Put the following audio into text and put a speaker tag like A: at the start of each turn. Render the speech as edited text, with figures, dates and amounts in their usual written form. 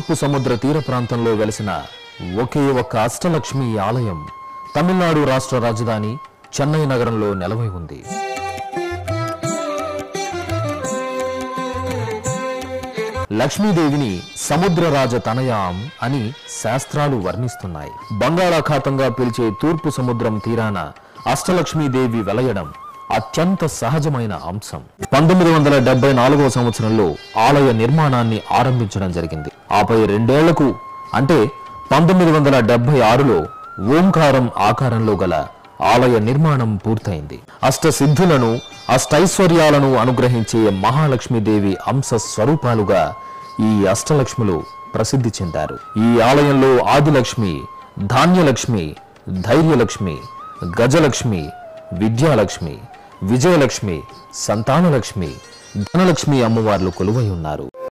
A: తూర్పు సముద్ర తీర ప్రాంతంలో వెలిసిన ఒకే ఒక్క అష్టలక్ష్మి ఆలయం తమిళనాడు రాష్ట్ర రాజధాని చెన్నై నగరంలో నెలవై ఉంది. లక్ష్మీదేవిని సముద్రరాజ తనయాం అని శాస్త్రాలు వర్ణిస్తున్నాయి. బంగాళాఖాతంగా పిలిచే తూర్పు సముద్రం తీరాన అష్టలక్ష్మీదేవి వెలయడం అత్యంత సహజమైన అంశం. 1974వ సంవత్సరంలో ఆలయ నిర్మాణాన్ని ఆరంభించడం జరిగింది. ఆపై 2 ఏళ్లకు అంటే 1976లో ఓంకారం ఆకారంలో గల ఆలయ నిర్మాణం పూర్తయింది. అష్టసిద్ధులను అష్టైశ్వర్యాలను అనుగ్రహించే మహాలక్ష్మీదేవి అంశ స్వరూపాలుగా ఈ అష్టలక్ష్ములు ప్రసిద్ధి చెందారు. ఈ ఆలయంలో ఆదిలక్ష్మి, ధాన్యలక్ష్మి, ధైర్యలక్ష్మి, గజలక్ష్మి, విద్యాలక్ష్మి, విజయలక్ష్మి, సంతానలక్ష్మి, ధనలక్ష్మి అమ్మవార్లు కొలువై ఉన్నారు.